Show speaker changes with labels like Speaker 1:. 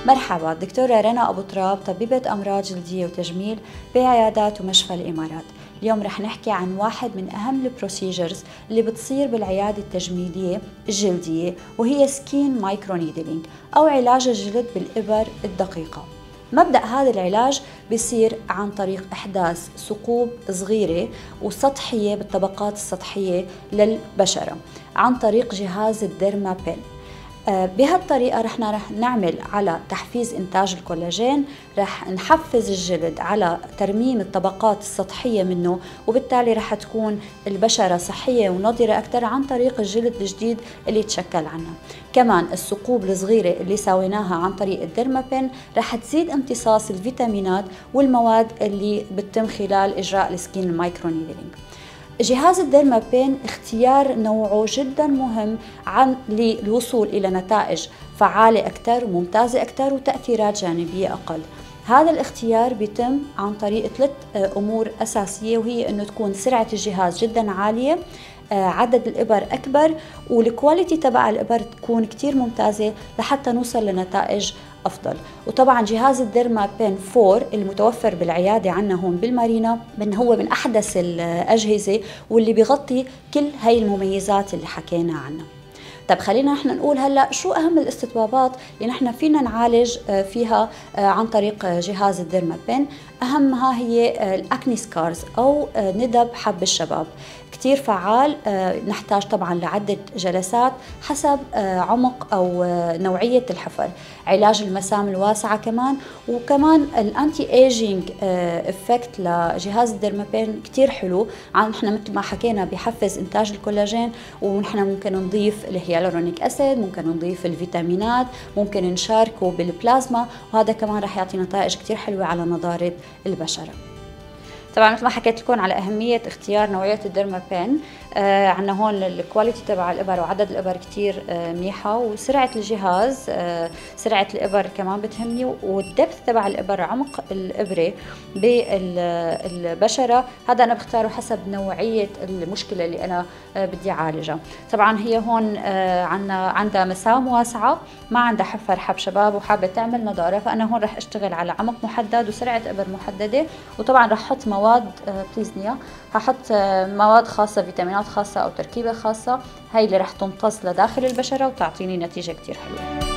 Speaker 1: مرحبا، دكتورة رنا أبو تراب، طبيبة أمراض جلدية وتجميل بعيادات ومشفى الإمارات. اليوم رح نحكي عن واحد من أهم البروسيجرز اللي بتصير بالعيادة التجميلية الجلدية، وهي سكين مايكرو نيدلينج أو علاج الجلد بالإبر الدقيقة. مبدأ هذا العلاج بيصير عن طريق إحداث ثقوب صغيرة وسطحية بالطبقات السطحية للبشرة عن طريق جهاز الديرما بين. بهالطريقة رح نعمل على تحفيز إنتاج الكولاجين، رح نحفز الجلد على ترميم الطبقات السطحية منه، وبالتالي رح تكون البشرة صحية ونضرة أكثر عن طريق الجلد الجديد اللي تشكل عنها. كمان الثقوب الصغيرة اللي سويناها عن طريق الديرمابين رح تزيد امتصاص الفيتامينات والمواد اللي بتتم خلال إجراء السكين المايكرو نيدلينج. جهاز الديرمابين اختيار نوعه جدا مهم للوصول إلى نتائج فعالة أكثر وممتازة أكثر وتأثيرات جانبية أقل. هذا الاختيار بيتم عن طريق 3 أمور أساسية، وهي أنه تكون سرعة الجهاز جدا عالية، عدد الإبر أكبر، والكواليتي تبع الإبر تكون كتير ممتازة لحتى نوصل لنتائج أفضل. وطبعا جهاز الديرما بين 4 المتوفر بالعيادة عنا هون بالمارينا هو من أحدث الأجهزة واللي بيغطي كل هاي المميزات اللي حكينا عنها. طب خلينا نحن نقول هلا شو اهم الاستطبابات اللي نحن فينا نعالج فيها عن طريق جهاز الديرما بين. اهمها هي الاكني سكارز او ندب حب الشباب، كتير فعال. نحتاج طبعا لعدة جلسات حسب عمق أو نوعية الحفر. علاج المسام الواسعة كمان، وكمان الانتي ايجينج افكت لجهاز الديرمابين كتير حلو. نحن مثل ما حكينا بيحفز انتاج الكولاجين، ونحن ممكن نضيف الهيالورونيك اسيد، ممكن نضيف الفيتامينات، ممكن نشاركه بالبلازما، وهذا كمان رح يعطي نتائج كتير حلوة على نضارة البشرة. طبعا مثل ما حكيت لكم على أهمية اختيار نوعية الديرما بين. عندنا هون الكواليتي تبع الإبر وعدد الإبر كتير منيحة، وسرعة الجهاز، سرعة الإبر كمان بتهمني، والدبث تبع الإبر، عمق الإبرة بالبشرة، هذا أنا بختاره حسب نوعية المشكلة اللي أنا بدي أعالجها. طبعا هي هون عندها مسام واسعة، ما عندها حفر حب شباب وحابة تعمل نضارة، فأنا هون رح أشتغل على عمق محدد وسرعة إبر محددة. وطبعا رح أحط مواد بليزنيا، هحط مواد خاصة، فيتامينات خاصة أو تركيبة خاصة، هاي اللي رح تمتص لداخل البشرة وتعطيني نتيجة كتير حلوة.